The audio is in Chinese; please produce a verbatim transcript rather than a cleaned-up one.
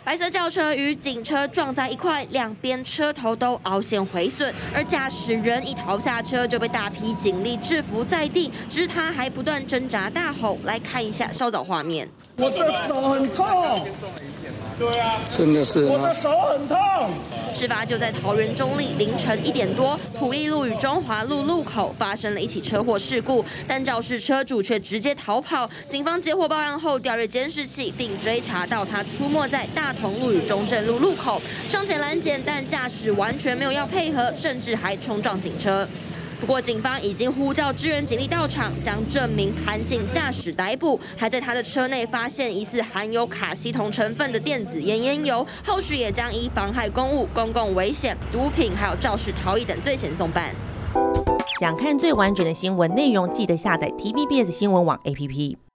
白色轿车与警车撞在一块，两边车头都凹陷毁损，而驾驶人一逃下车就被大批警力制服在地，只是他还不断挣扎大吼。来看一下稍早画面。 我的手很痛，对啊，真的是，我的手很痛。 事发就在桃园中坜凌晨一点多，埔义路与中华路路口发生了一起车祸事故，但肇事车主却直接逃跑。警方接获报案后调阅监视器，并追查到他出没在大同路与中正路路口，上前拦检，但驾驶完全没有要配合，甚至还冲撞警车。 不过，警方已经呼叫支援警力到场，将这名盘警驾驶逮捕，还在他的车内发现疑似含有卡西酮成分的电子烟烟油，后续也将依妨害公务、公共危险、毒品还有肇事逃逸等罪嫌送办。 想看最完整的新闻内容，记得下载 T V B S 新闻网 A P P。